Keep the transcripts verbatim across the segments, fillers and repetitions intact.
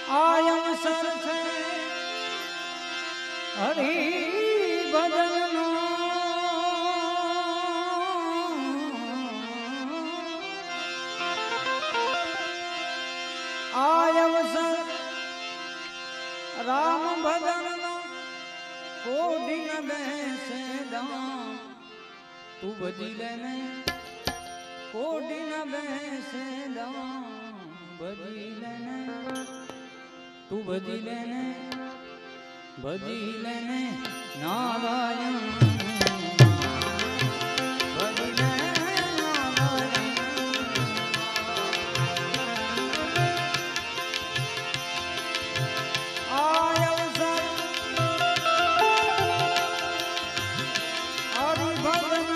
आयम सर से हरि भजन आयम सर राम भजन कोटि न बैसे दाम तू भजी लेने कोटि न बैसे दाम भजी लेने तू भजी लेने भजी लेने नारायण भजी लेने नारायण आयव सर हरि भजन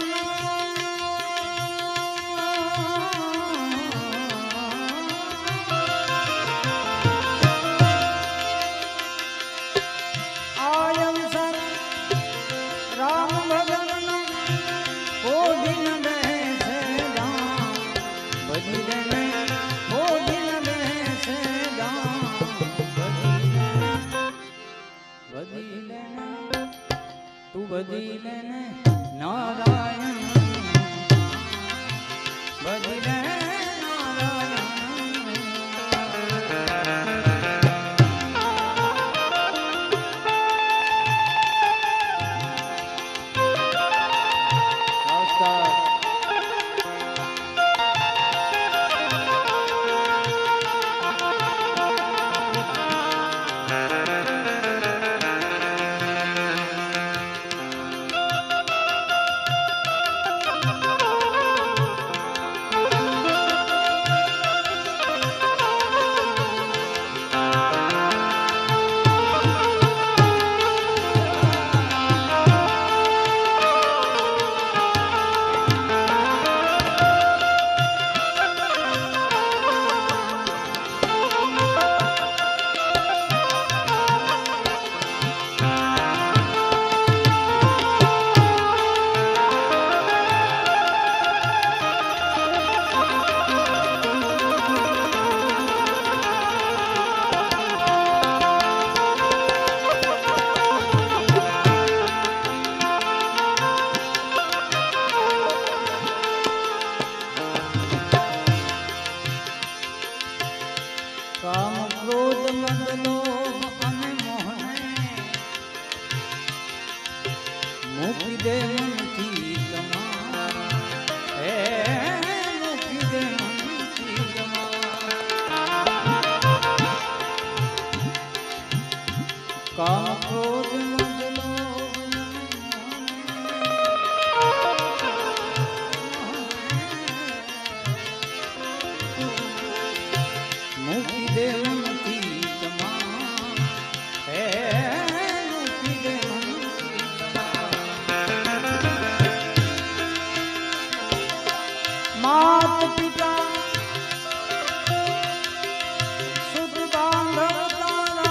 तू भजी लेने नारायण भजी लेने नारायण काम क्रोध मद लोभ अने मोहने मुक्ति दे मन की तमा हे मुक्ति दे मन की तमा काम क्रोध मद लोभ मुक्ति दे मन की तमा है मुक्ति दे मन की तमा मात पिता सुत बांधव तारा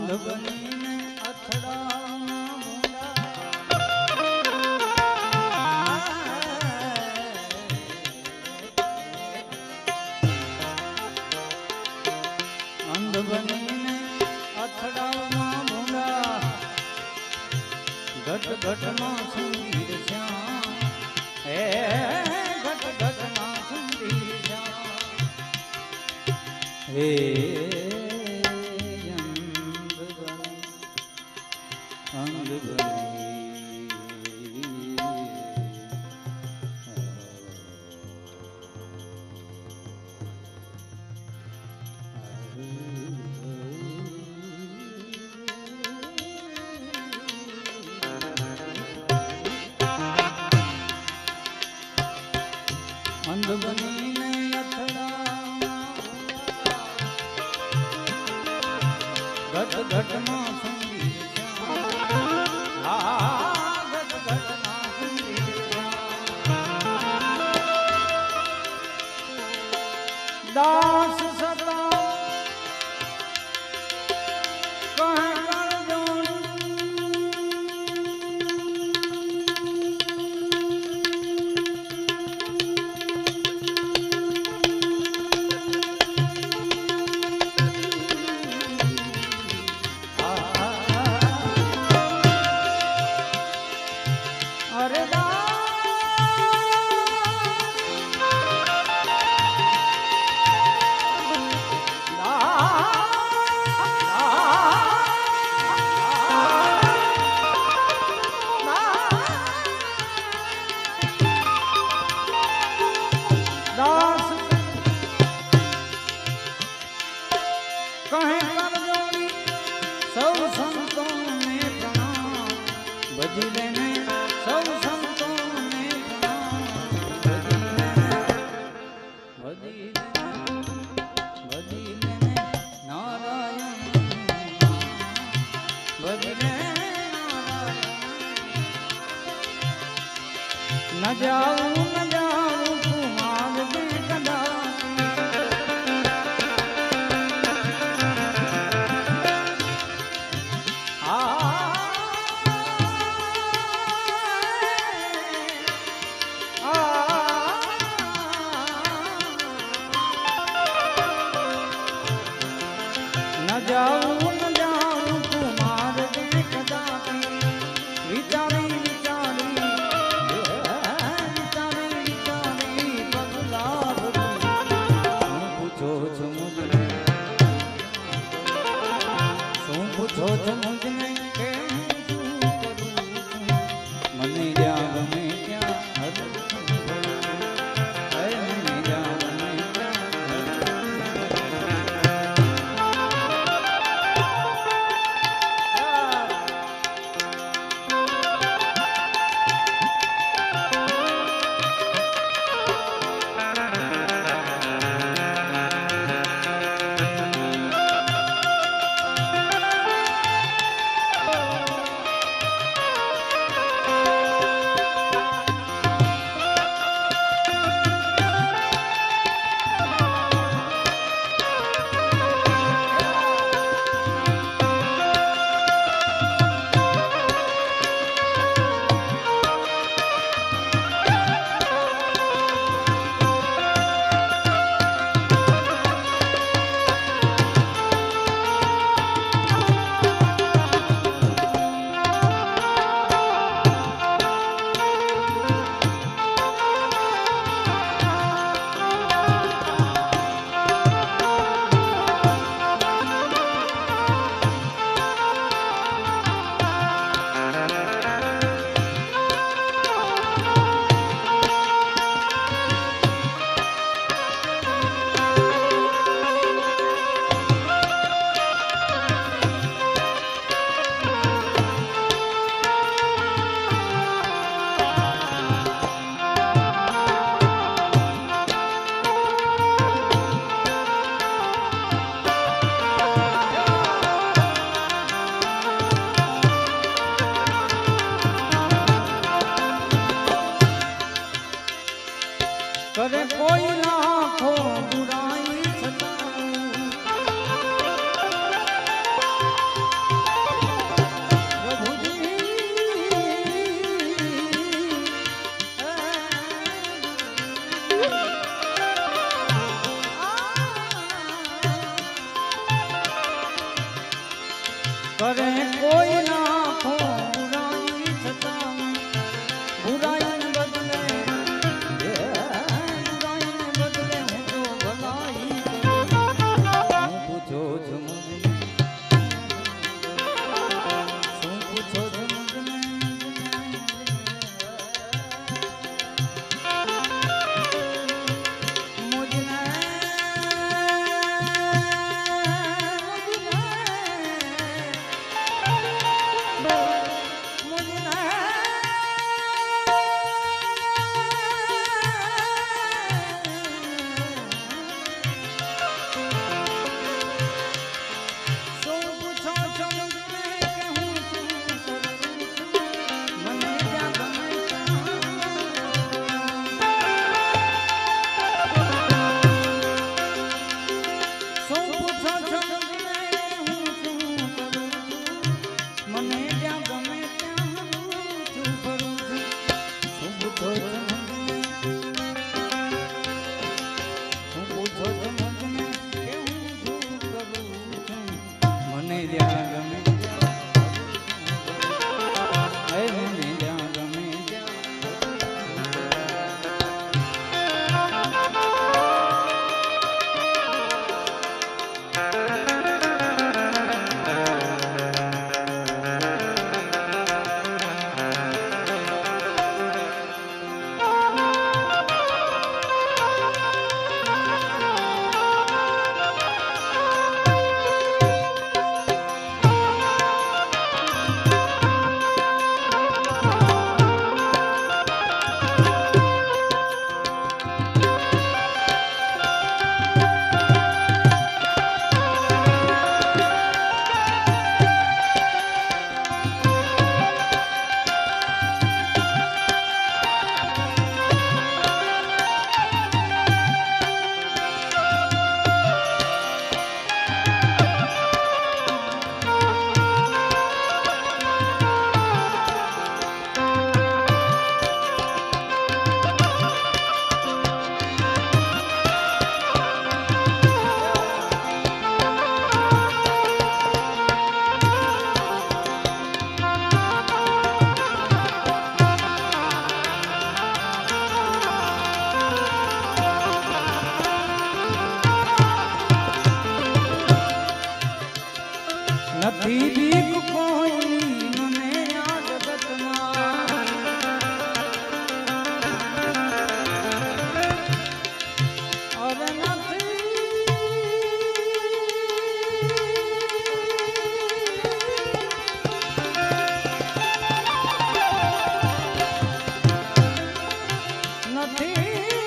અંધ બનીને અથડાવના મુંડા અંધ બનીને અથડાવના મુંડા ઘટ ઘટમાં સંગીત શ્યામ હે ઘટ ઘટમાં સંગીત શ્યામ હે અંધ બનીને ઘટ ઘટમાં સંગીત હા ઘટ ઘટમાં સંગીત દાસ સતા ભજી લેને સૌ સંતોને ભજી ભજી લેને નારાયણ ભજી લે નારાયણ ન જાઉં ન જાઉં તું માર્ગે કદાચ જાઉં ન જાઉં તું માર્ગે કદાપી વિચારી વિચારી વિચારી વિચારી પગલા ભરું શું પૂછો છો મુજને શું પૂછો છો મુજને કે શું કરું મને જ્યાં ગમે ત્યાં હર કરે કોઈ લાખો બુરાઈ છતાં બુરાઈને બદલે બુરાઈને બદલે હું તો ભલાઈ હું પૂછો છું શું પૂછો છું નથી બીક કોઈની મને આ જગતમાં અર નથી નથી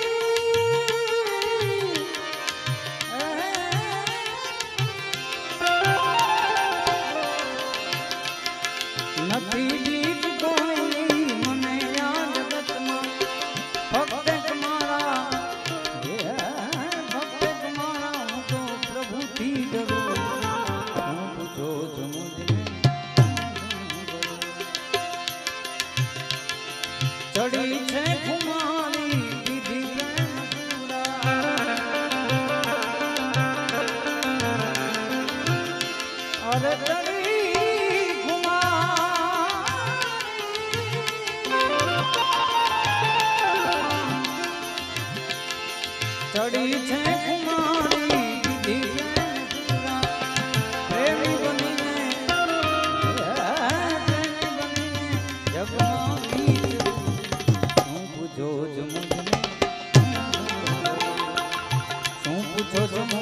નથી બીક કોઈની મને આ જગતમાં ભક્ત તમારા ભક્ત તમારા હું તો પ્રભુથી ડરું હું પૂછો છું ચડી છે કુમારી દીધી અરે ચડી ચડી છે કુમારી દીધી પ્રેમી બનીને પ્રેમી બનીને જગમાં શું પૂછો છો મુજને શું પૂછો છો